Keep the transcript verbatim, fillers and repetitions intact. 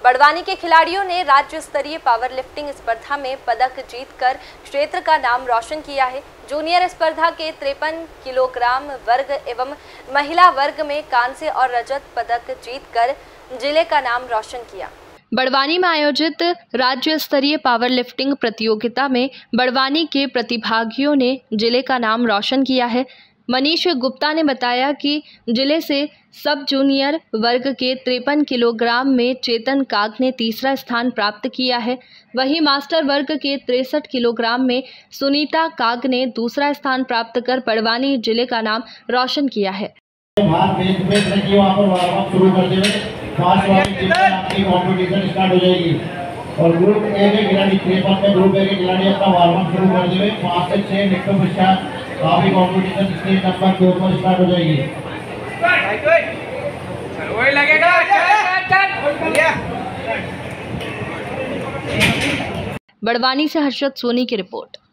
बड़वानी के खिलाड़ियों ने राज्य स्तरीय पावर लिफ्टिंग स्पर्धा में पदक जीतकर क्षेत्र का नाम रोशन किया है। जूनियर स्पर्धा के तिरपन किलोग्राम वर्ग एवं महिला वर्ग में कांस्य और रजत पदक जीतकर जिले का नाम रोशन किया। बड़वानी में आयोजित राज्य स्तरीय पावर लिफ्टिंग प्रतियोगिता में बड़वानी के प्रतिभागियों ने जिले का नाम रोशन किया है। मनीष गुप्ता ने बताया कि जिले से सब जूनियर वर्ग के तिरपन किलोग्राम में चेतन काग ने तीसरा स्थान प्राप्त किया है। वहीं मास्टर वर्ग के तिरसठ किलोग्राम में सुनीता काग ने दूसरा स्थान प्राप्त कर बड़वानी जिले का नाम रोशन किया है। और ग्रुप ए के खिलाड़ी तिरपन में ग्रुप ए के खिलाड़ी अपना वार्म अप शुरू कर देंगे। पाँच से छह मिनट के पश्चात काफी कॉम्पिटिशन स्टेज नंबर दो पर स्टार्ट हो जाएगी। वही लगेगा। बड़वानी से हर्षद सोनी की रिपोर्ट।